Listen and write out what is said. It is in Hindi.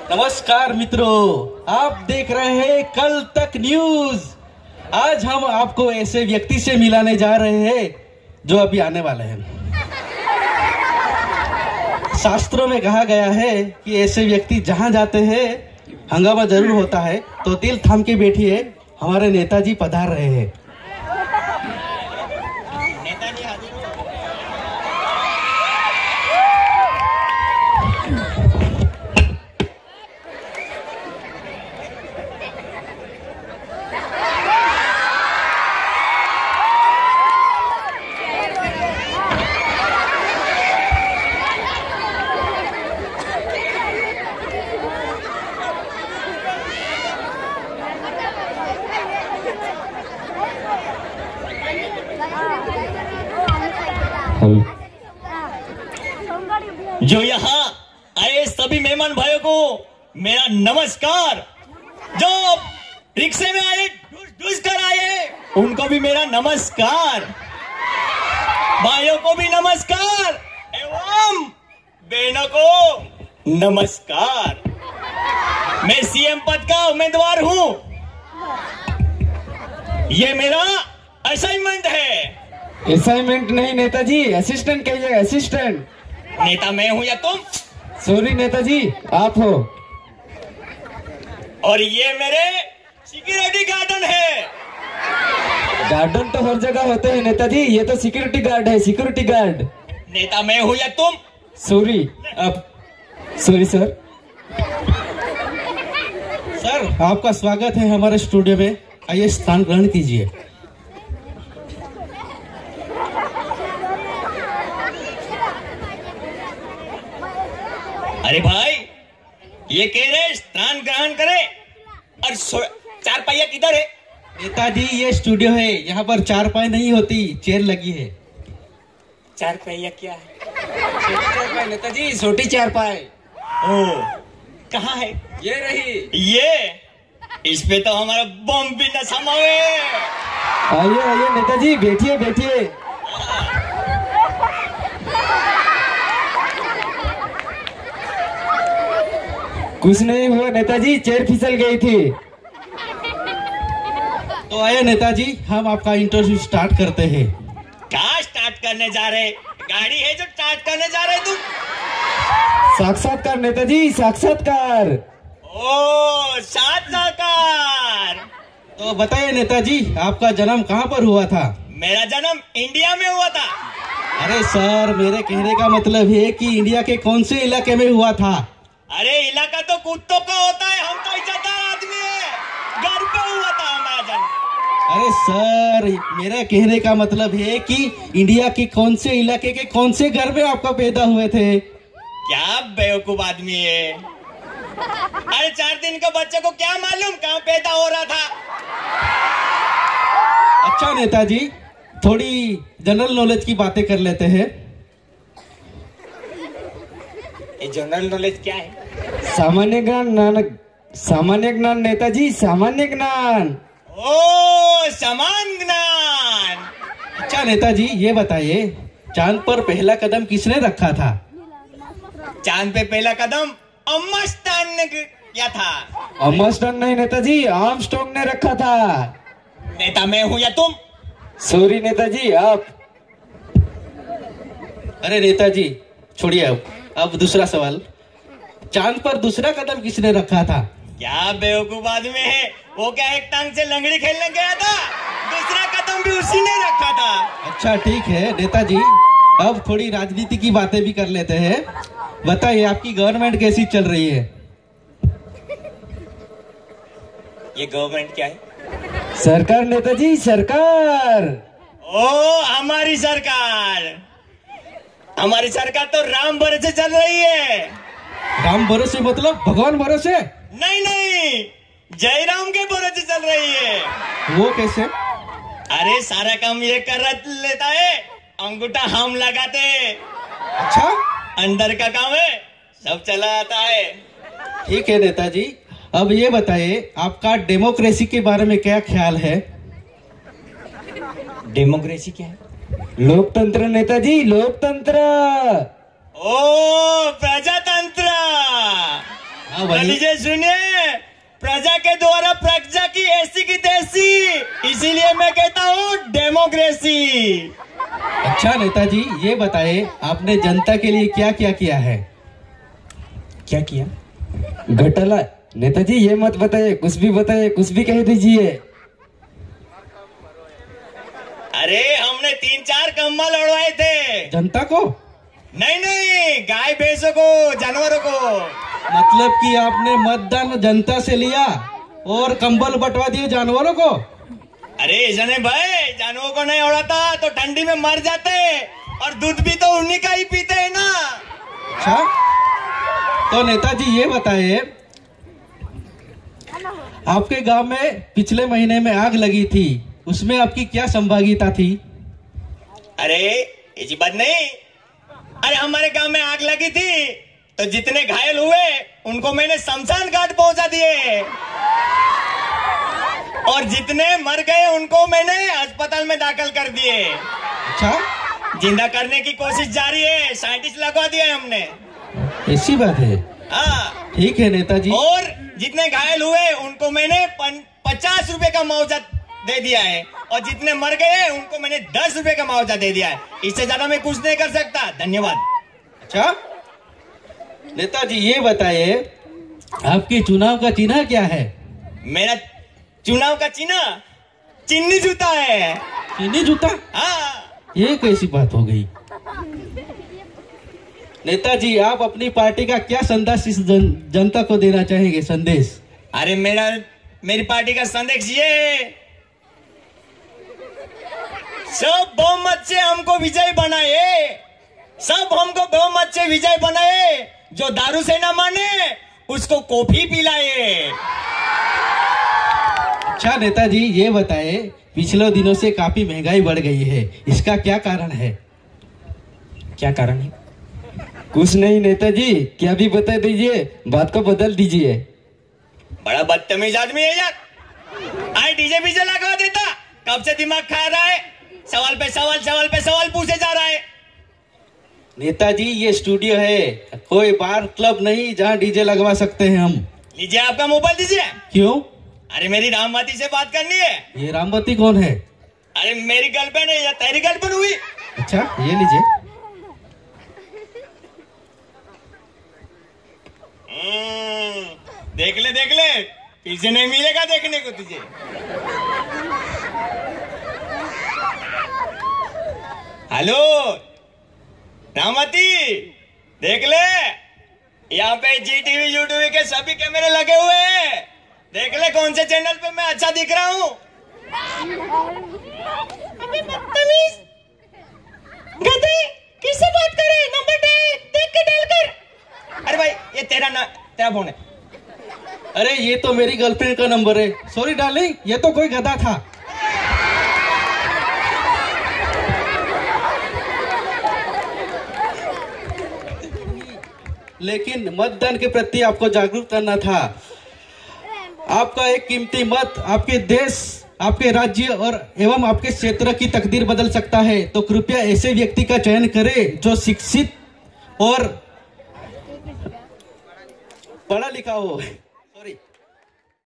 नमस्कार मित्रों, आप देख रहे हैं कल तक न्यूज। आज हम आपको ऐसे व्यक्ति से मिलाने जा रहे हैं जो अभी आने वाले हैं। शास्त्रों में कहा गया है कि ऐसे व्यक्ति जहां जाते हैं हंगामा जरूर होता है, तो दिल थाम के बैठिए, हमारे नेताजी पधार रहे हैं। जो यहाँ आए सभी मेहमान भाइयों को मेरा नमस्कार। जो रिक्शे में आए ढूंढ कर आए उनको भी मेरा नमस्कार। भाइयों को भी नमस्कार एवं बहनों को नमस्कार। मैं सीएम पद का उम्मीदवार हूँ। ये मेरा असाइनमेंट है। असाइनमेंट नहीं नेताजी, असिस्टेंट कहिए, असिस्टेंट। नेता मैं हूँ या तुम? सॉरी नेताजी, आप हो। और ये मेरे सिक्योरिटी गार्डन है। गार्डन तो हर जगह होते हैं नेताजी, ये तो सिक्योरिटी गार्ड है, सिक्योरिटी गार्ड। नेता मैं हूँ या तुम? सॉरी, अब सॉरी सर। सर, आपका स्वागत है हमारे स्टूडियो में। आइए स्थान ग्रहण कीजिए। अरे भाई, ये कह रहे स्थान ग्रहण करे और चार पहिया किधर है? नेताजी, ये स्टूडियो है, यहाँ पर चार पाई नहीं होती, चेयर लगी है। चार पहिया क्या है? छोटी चारपाई नेताजी, छोटी चारपाई। ओ, कहाँ है? ये रही। ये इस पे तो हमारा बम भी न समा हुए। आइए आइए नेताजी, बैठिए बैठिए। कुछ नहीं हुआ नेताजी, चेयर फिसल गई थी। तो आइए नेताजी, हम आपका इंटरव्यू स्टार्ट करते हैं। कहाँ स्टार्ट करने जा रहे? गाड़ी है जो स्टार्ट करने जा रहे तुम? साक्षात्कार नेताजी, साक्षात्कार। ओ, साक्षात्कार। तो बताइए नेताजी, आपका जन्म कहाँ पर हुआ था? मेरा जन्म इंडिया में हुआ था। अरे सर, मेरे कहने का मतलब है कि इंडिया के कौन से इलाके में हुआ था? अरे इलाका तो कुत्तों का होता है, हम तो इज्जतदार आदमी है। घर पे हुआ था हमारा जन्म। अरे सर, मेरे कहने का मतलब है कि इंडिया के कौन से इलाके के कौन से घर में आपका पैदा हुए थे? क्या बेवकूफ आदमी है। अरे 4 दिन के बच्चे को क्या मालूम कहाँ पैदा हो रहा था। अच्छा नेताजी, थोड़ी जनरल नॉलेज की बातें कर लेते हैं। ये जनरल नॉलेज क्या है? सामान्य ज्ञान, सामान्य ज्ञान नेताजी, सामान्य ज्ञान। ओ, समान ज्ञान। अच्छा नेताजी, ये बताइए, चांद पर पहला कदम किसने रखा था? चांद पे पहला कदम आर्मस्ट्रांग ने किया था। आर्मस्ट्रांग नहीं नेताजी, आर्मस्ट्रांग ने रखा था। नेता मैं हूँ या तुम? सॉरी नेताजी, आप। अरे नेताजी छोड़िए, अब दूसरा सवाल, चांद पर दूसरा कदम किसने रखा था? क्या बेवकूफ आदमी है, वो क्या एक टांग से लंगड़ी खेलने गया था? दूसरा कदम भी उसी ने रखा था। अच्छा ठीक है नेताजी, अब थोड़ी राजनीति की बातें भी कर लेते हैं। बताइए, आपकी गवर्नमेंट कैसी चल रही है? ये गवर्नमेंट क्या है? सरकार नेताजी, सरकार। ओ, हमारी सरकार। हमारी सरकार तो राम भरोसे चल रही है। राम भरोसे मतलब भगवान भरोसे? नहीं नहीं, जयराम के भरोसे चल रही है। वो कैसे? अरे सारा काम ये कर लेता है, अंगूठा हम लगाते हैं। अच्छा, अंदर का काम है, सब चला आता है। ठीक है नेताजी, अब ये बताइए, आपका डेमोक्रेसी के बारे में क्या ख्याल है? डेमोक्रेसी क्या है? लोकतंत्र नेताजी, लोकतंत्र। ओ, प्रजातंत्र। हाँ वही। लीजिए सुनिए, प्रजा के द्वारा प्रजा की ऐसी की तैसी, इसीलिए मैं कहता हूँ डेमोक्रेसी। अच्छा नेताजी, ये बताए आपने जनता के लिए क्या क्या किया है? क्या किया? घोटाला? नेताजी ये मत बताइए, कुछ भी बताइए, कुछ भी कह दीजिए। अरे हमने 3-4 कंबल उड़वाए थे। जनता को? नहीं नहीं, गाय भैंसों को, जानवरों को। मतलब कि आपने मतदान जनता से लिया और कंबल बंटवा दिए जानवरों को? अरे जने भाई, जानवरों को नहीं उड़ाता तो ठंडी में मर जाते, और दूध भी तो उन्हीं का ही पीते हैं ना। अच्छा, तो नेताजी ये बताइए, आपके गांव में पिछले महीने में आग लगी थी, उसमें आपकी क्या संभागिता थी? अरे ऐसी बात नहीं। अरे हमारे गांव में आग लगी थी तो जितने घायल हुए उनको मैंने शमशान घाट पहुंचा दिए, और जितने मर गए उनको मैंने अस्पताल में दाखिल कर दिए। अच्छा, जिंदा करने की कोशिश जारी है, साइंटिस्ट लगवा दिया है हमने। ऐसी बात है? हाँ ठीक है नेताजी। और जितने घायल हुए उनको मैंने 50 रुपए का मुआवजा दे दिया है, और जितने मर गए उनको मैंने 10 रुपए का मुआवजा दे दिया है। इससे ज्यादा मैं कुछ नहीं कर सकता। धन्यवाद। अच्छा नेताजी, ये बताइए आपके चुनाव का चिन्ह क्या है? मेरा चुनाव का चिन्ह चिन्नी जूता है। चीनी जूता? हाँ। ये कैसी बात हो गई? नेताजी, आप अपनी पार्टी का क्या संदेश इस जनता को देना चाहेंगे? संदेश? अरे मेरी पार्टी का संदेश ये है, सब बहुमत से हमको विजय बनाए, सब हमको बहुमत से विजय बनाए। जो दारू से ना माने उसको कॉफी पिलाए। अच्छा नेताजी, ये बताए पिछले दिनों से काफी महंगाई बढ़ गई है, इसका क्या कारण है? क्या कारण है? कुछ नहीं नेताजी, क्या भी बता दीजिए, बात को बदल दीजिए। बड़ा बदतमीज आदमी है यार। आए डीजे बीजे लगवा देता, कब से दिमाग खा रहा है, सवाल पे सवाल, सवाल पे सवाल पूछे जा रहा है। नेताजी, ये स्टूडियो है, कोई बार क्लब नहीं जहाँ डीजे लगवा सकते हैं हम। लीजिए आपका मोबाइल दीजिए। क्यों? अरे मेरी रामवती से बात करनी है। ये रामवती कौन है? अरे मेरी गर्लफ्रेंड है या तेरी गर्लफ्रेंड हुई? अच्छा, ये लीजिए। देख ले, पीछे नहीं मिलेगा देखने को तुझे। हेलो रामवती, देख ले, यहाँ पे जी टीवी यूटीवी के सभी कैमरे लगे हुए हैं। देख ले कौन से चैनल पे मैं अच्छा दिख रहा हूँ। अबे बदतमीज, गधे, किससे बात करे? नंबर देख के डाल कर। अरे भाई, ये तेरा फोन है। अरे ये तो मेरी गर्लफ्रेंड का नंबर है। सॉरी डार्लिंग, ये तो कोई गधा था। लेकिन मतदान के प्रति आपको जागरूक करना था। आपका एक कीमती मत आपके देश, आपके राज्य और एवं आपके क्षेत्र की तकदीर बदल सकता है। तो कृपया ऐसे व्यक्ति का चयन करें जो शिक्षित और पढ़ा लिखा हो। सॉरी।